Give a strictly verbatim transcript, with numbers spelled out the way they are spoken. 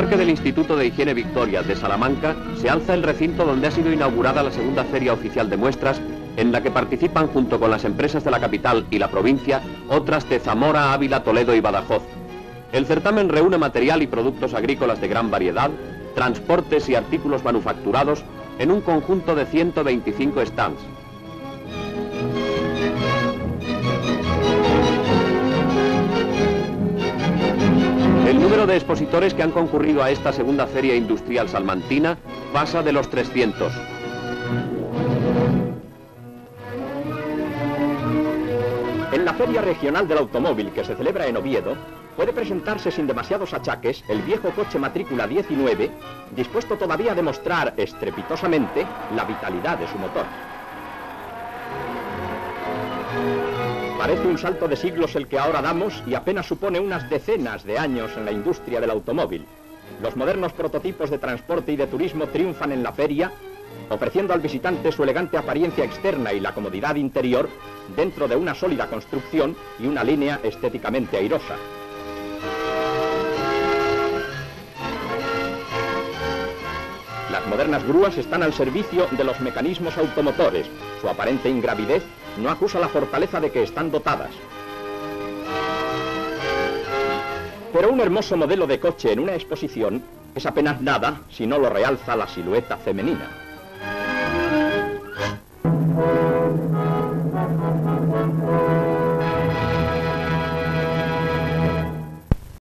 Parque del Instituto de Higiene Victoria de Salamanca se alza el recinto donde ha sido inaugurada la segunda Feria Oficial de Muestras, en la que participan junto con las empresas de la capital y la provincia, otras de Zamora, Ávila, Toledo y Badajoz. El certamen reúne material y productos agrícolas de gran variedad, transportes y artículos manufacturados en un conjunto de ciento veinticinco stands. El número de expositores que han concurrido a esta segunda Feria Industrial Salmantina pasa de los trescientos. En la Feria Regional del Automóvil, que se celebra en Oviedo, puede presentarse sin demasiados achaques el viejo coche matrícula diecinueve, dispuesto todavía a demostrar estrepitosamente la vitalidad de su motor. Parece un salto de siglos el que ahora damos y apenas supone unas decenas de años en la industria del automóvil. Los modernos prototipos de transporte y de turismo triunfan en la feria, ofreciendo al visitante su elegante apariencia externa y la comodidad interior dentro de una sólida construcción y una línea estéticamente airosa. Las modernas grúas están al servicio de los mecanismos automotores. Su aparente ingravidez no acusa la fortaleza de que están dotadas. Pero un hermoso modelo de coche en una exposición es apenas nada si no lo realza la silueta femenina.